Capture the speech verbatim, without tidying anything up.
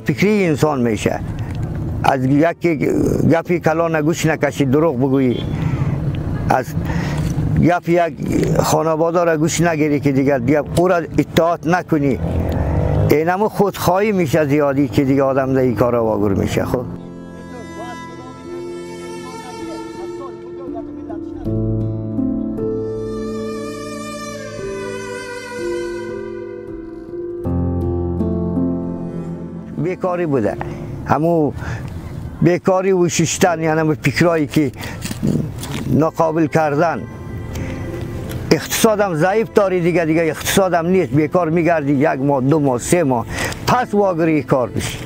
فکری انسان میشه. از یکی گپی کلان گوش نکشی دروغ بگویی، از گپ یک خانواده را گوش نگیری که دیگر دیگر او را اطاعت نکنی، اینمو خودخواهی میشه زیادی که دیگه آدم در این کار واگور میشه. خب بیکاری بوده، همو بیکاری و ششتن، یعنی همو فکرایی که ناقابل کردن. اقتصادم ضعیف داری دیگه، دیگه اقتصادم نیست، بیکار میگردی یک ماه دو ماه سه ماه، پس واگری کار بشی.